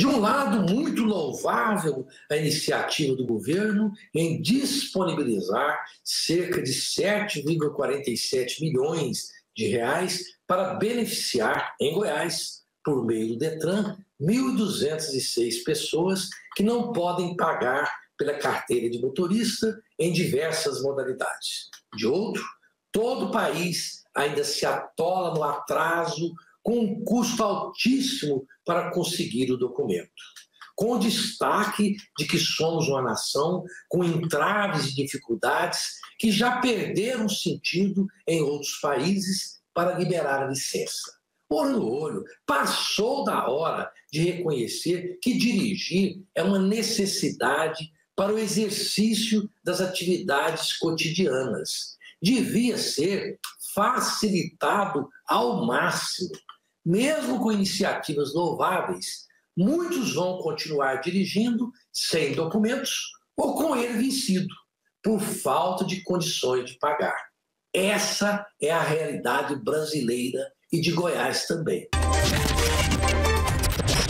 um lado, muito louvável a iniciativa do governo em disponibilizar cerca de 7,47 milhões de reais para beneficiar, em Goiás, por meio do Detran, 1.206 pessoas que não podem pagar pela carteira de motorista em diversas modalidades. De outro, todo o país ainda se atola no atraso com um custo altíssimo para conseguir o documento. Com o destaque de que somos uma nação com entraves e dificuldades que já perderam sentido em outros países para liberar a licença. Olho no olho, passou da hora de reconhecer que dirigir é uma necessidade para o exercício das atividades cotidianas. Devia ser facilitado ao máximo. Mesmo com iniciativas louváveis, muitos vão continuar dirigindo sem documentos ou com ele vencido, por falta de condições de pagar. Essa é a realidade brasileira e de Goiás também.